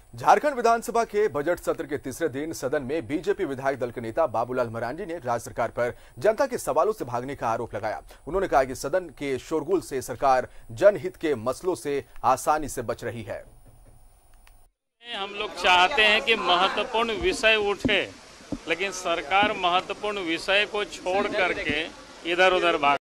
झारखंड विधानसभा के बजट सत्र के तीसरे दिन सदन में बीजेपी विधायक दल के नेता बाबूलाल मरांडी ने राज्य सरकार पर जनता के सवालों से भागने का आरोप लगाया। उन्होंने कहा कि सदन के शोरगुल से सरकार जनहित के मसलों से आसानी से बच रही है। हम लोग चाहते हैं कि महत्वपूर्ण विषय उठे, लेकिन सरकार महत्वपूर्ण विषय को छोड़ करके इधर उधर भाग